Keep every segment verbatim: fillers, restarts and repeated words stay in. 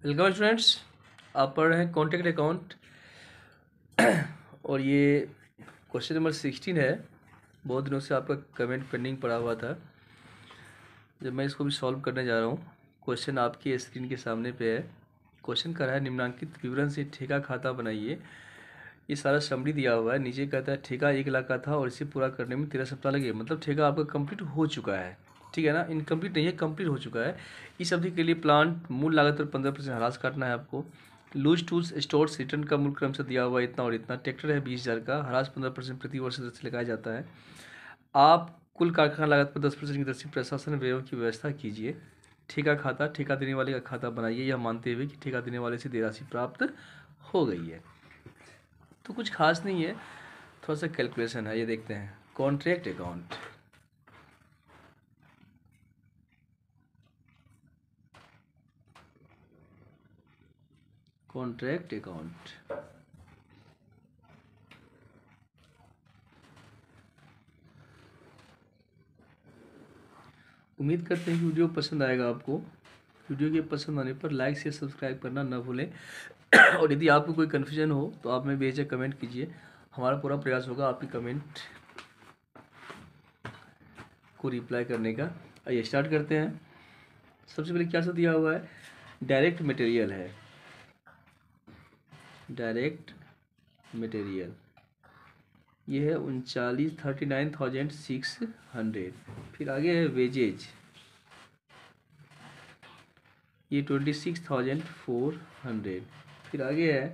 Welcome students, आप पढ़ रहे हैं कॉन्टैक्ट अकाउंट और ये क्वेश्चन नंबर सिक्सटीन है। बहुत दिनों से आपका कमेंट पेंडिंग पड़ा हुआ था, जब मैं इसको भी सॉल्व करने जा रहा हूँ। क्वेश्चन आपकी स्क्रीन के सामने पे है। क्वेश्चन कर रहा है निम्नांकित विवरण से ठेका खाता बनाइए। ये सारा समरी दिया हुआ है। नीचे कहता है ठेका एक लाख का था और इसे पूरा करने में तेरह सप्ताह लगे। मतलब ठेका आपका कंप्लीट हो चुका है, ठीक है ना। इनकम्प्लीट नहीं है, कंप्लीट हो चुका है। इस अवधि के लिए प्लांट मूल लागत पर पंद्रह परसेंट ह्रास काटना है आपको। लूज टूल्स स्टोर्स रिटर्न का मूल क्रम से दिया हुआ है इतना और इतना। ट्रैक्टर है बीस हज़ार का, ह्रास पंद्रह परसेंट प्रति वर्ष दर से लगाया जाता है। आप कुल कारखाना लागत पर दस परसेंट की दर से प्रशासन व्ययों की व्यवस्था कीजिए। ठेका खाता ठेका देने वाले का खाता बनाइए, यह मानते हुए कि ठेका देने वाले से देय राशि प्राप्त हो गई है। तो कुछ खास नहीं है, थोड़ा सा कैलकुलेशन है। ये देखते हैं कॉन्ट्रैक्ट अकाउंट। कॉन्ट्रैक्ट अकाउंट उम्मीद करते हैं कि वीडियो पसंद आएगा आपको। वीडियो के पसंद आने पर लाइक शेयर सब्सक्राइब करना न भूलें और यदि आपको कोई कन्फ्यूजन हो तो आप में बेझिझक कमेंट कीजिए। हमारा पूरा प्रयास होगा आपकी कमेंट को रिप्लाई करने का। आइए स्टार्ट करते हैं। सबसे पहले क्या सा दिया हुआ है, डायरेक्ट मटेरियल है। डायरेक्ट मटेरियल ये है उनचालीस thirty nine thousand six hundred. फिर आगे है वेजेज, ये twenty six thousand four hundred. फिर आगे है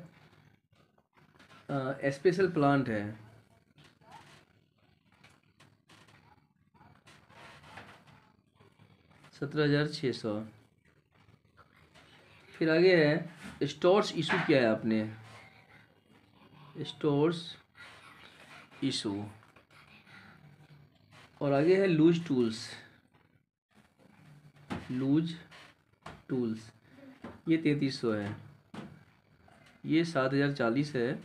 स्पेशल प्लांट है, सत्रह हज़ार छः सौ। फिर आगे है स्टोर्स इशू किया है आपने, स्टोर्स इशू। और आगे है लूज टूल्स, लूज टूल्स ये तैंतीस सौ है। ये सात हज़ार चालीस है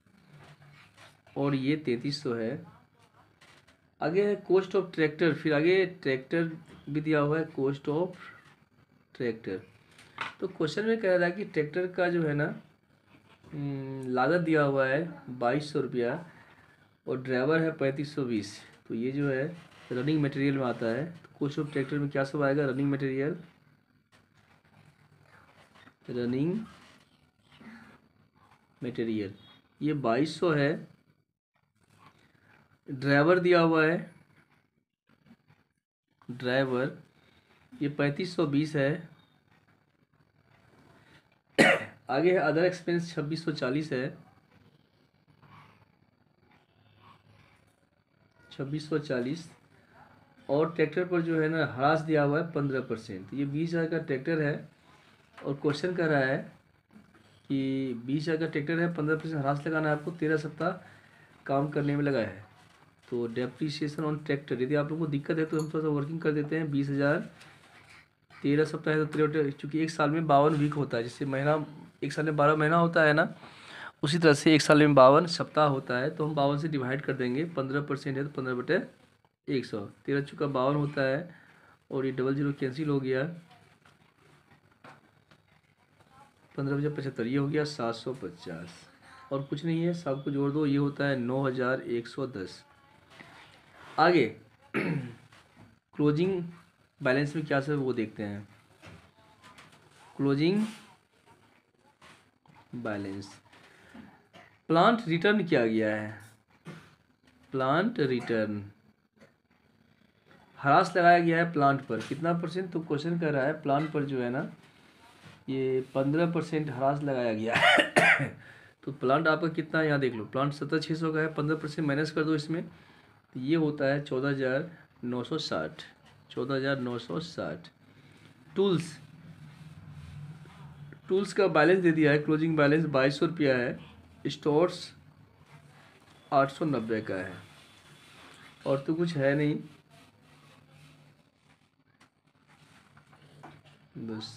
और ये तैंतीस सौ है। आगे है कॉस्ट ऑफ ट्रैक्टर। फिर आगे ट्रैक्टर भी दिया हुआ है, कॉस्ट ऑफ ट्रैक्टर। तो क्वेश्चन में कह रहा है कि ट्रैक्टर का जो है ना लागत दिया हुआ है बाईस सौ रुपया और ड्राइवर है पैंतीस सौ बीस। तो ये जो है रनिंग मटेरियल में आता है। तो कॉस्ट ऑफ ट्रैक्टर में क्या सब आएगा, रनिंग मटेरियल, रनिंग मटेरियल ये बाईस सौ है। ड्राइवर दिया हुआ है, ड्राइवर ये पैंतीस सौ बीस है। आगे है अदर एक्सपेंस छब्बीस सौ चालीस है, छब्बीस सौ चालीस। और ट्रैक्टर पर जो है ना ह्रास दिया हुआ है पंद्रह परसेंट। ये बीस हज़ार का ट्रैक्टर है और क्वेश्चन कर रहा है कि बीस हज़ार का ट्रैक्टर है, पंद्रह परसेंट ह्रास लगाना है आपको, तेरह सप्ताह काम करने में लगा है। तो डेप्रीशिएशन ऑन ट्रैक्टर, यदि आप लोगों को दिक्कत है तो हम थोड़ा सा वर्किंग कर देते हैं। बीस हज़ार तेरह सप्ताह है तो तेरह, चूँकि एक साल में बावन वीक होता है, जैसे महीना एक साल में बारह महीना होता है ना, उसी तरह से एक साल में बावन सप्ताह होता है। तो हम बावन से डिवाइड कर देंगे, पंद्रह परसेंट है तो पंद्रह बटे एक सौ, तेरह चुका बावन होता है और ये डबल जीरो कैंसिल हो गया, पंद्रह बजे पचहत्तर, ये हो गया सात सौ पचास। और कुछ नहीं है, सबको जोड़ दो, ये होता है नौ हज़ार एक सौ दस। आगे क्लोजिंग बैलेंस में क्या सब वो देखते हैं। क्लोजिंग बैलेंस, प्लांट रिटर्न किया गया है, प्लांट रिटर्न, ह्रास लगाया गया है प्लांट पर कितना परसेंट। तो क्वेश्चन कर रहा है प्लांट पर जो है ना ये पंद्रह परसेंट ह्रास लगाया गया है। तो प्लांट आपका कितना है यहाँ देख लो, प्लांट सत्रह छः सौ का है, पंद्रह परसेंट माइनस कर दो इसमें, तो ये होता है चौदह हज़ार नौ सौ साठ, चौदह हज़ार नौ सौ साठ। टूल्स, टूल्स का बैलेंस दे दिया है, क्लोजिंग बैलेंस बाईस सौ रुपया है, स्टोर्स आठ सौ नब्बे का है। और तो कुछ है नहीं, बस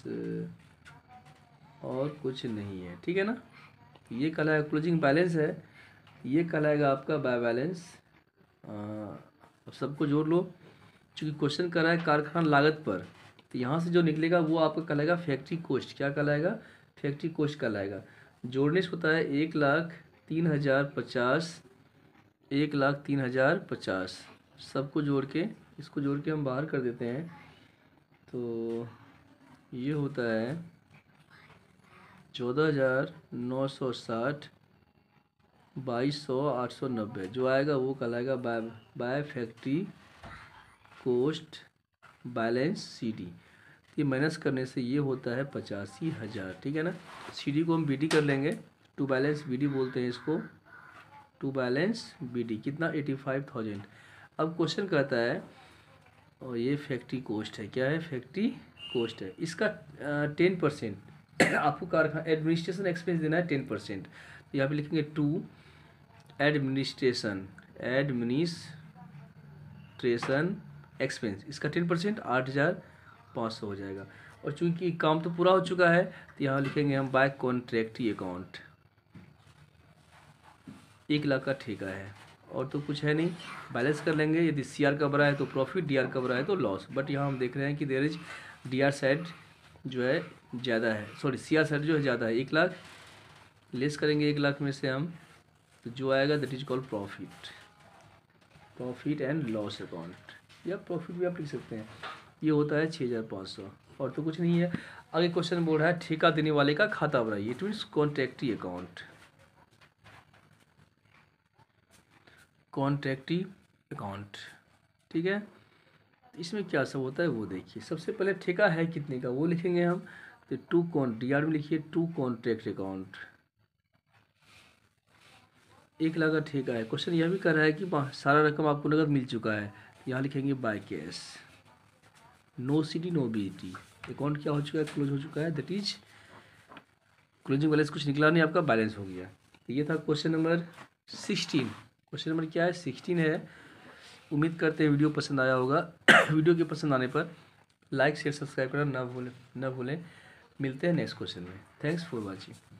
और कुछ नहीं है, ठीक है ना। ये कहलाएगा क्लोजिंग बैलेंस है, ये कहलाएगा आपका बाय बैलेंस। अब सबको जोड़ लो, चूँकि क्वेश्चन कर रहा है कारखाना लागत पर, तो यहाँ से जो निकलेगा वो आपका कहलाएगा फैक्ट्री कॉस्ट। क्या कहलाएगा, फैक्ट्री कोस्ट कहलाएगा। जोड़ने से होता है एक लाख तीन हज़ार पचास, एक लाख तीन हज़ार पचास, सबको जोड़ के, इसको जोड़ के हम बाहर कर देते हैं तो ये होता है चौदह हज़ार नौ सौ साठ, बाईस सौ आठ सौ नब्बे, जो आएगा वो कहलाएगा by by factory cost balance C D. ये माइनस करने से ये होता है पचासी हज़ार, ठीक है ना। सी डी को हम बी डी कर लेंगे, टू बैलेंस बी डी बोलते हैं इसको, टू बैलेंस बी डी कितना एटी फाइव थाउजेंड। अब क्वेश्चन कहता है, और ये फैक्ट्री कोस्ट है, क्या है, फैक्ट्री कोस्ट है, इसका टेन परसेंट आपको कारखाना एडमिनिस्ट्रेशन एक्सपेंस देना है टेन परसेंट। तो यहाँ पे लिखेंगे टू एडमिनिस्ट्रेशन, एडमिनिस्ट्रेशन एक्सपेंस, इसका टेन परसेंट आठ हज़ार पाँच सौ हो जाएगा। और चूंकि काम तो पूरा हो चुका है तो यहाँ लिखेंगे हम बाय कॉन्ट्रैक्टी अकाउंट, एक लाख का ठेका है और तो कुछ है नहीं, बैलेंस कर लेंगे। यदि सी आर का बड़ा है तो प्रॉफिट, डी आर का बड़ा है तो लॉस। बट यहाँ हम देख रहे हैं कि there is D R side जो है ज़्यादा है, सॉरी सी आर साइड जो है ज़्यादा है, एक लाख लेस करेंगे एक लाख में से हम, तो जो आएगा that is called profit, profit and loss account, या प्रॉफिट भी आप लिख सकते हैं। ये होता है छः हज़ार पाँच सौ, और तो कुछ नहीं है। आगे क्वेश्चन बोल रहा है ठेका देने वाले का खाता बनाइए, it means contractee account, contractee account, ठीक है। इसमें क्या सब होता है वो देखिए। सबसे पहले ठेका है कितने का वो लिखेंगे हम, तो टू कॉन डी आर में लिखिए टू कॉन्ट्रैक्ट अकाउंट, एक लाख का ठेका है। क्वेश्चन यह भी कर रहा है कि सारा रकम आपको नगद मिल चुका है, यहाँ लिखेंगे by cash, no C D no B T, account क्या हो चुका है, क्लोज हो चुका है, दैट इज क्लोजिंग बैलेंस, कुछ निकला नहीं, आपका बैलेंस हो गया। तो ये था question number sixteen. Question number क्या है, सिक्सटीन है। उम्मीद करते हैं वीडियो पसंद आया होगा। वीडियो के पसंद आने पर लाइक शेयर सब्सक्राइब करना ना भूलें ना भूलें। मिलते हैं नेक्स्ट क्वेश्चन में। Thanks for watching.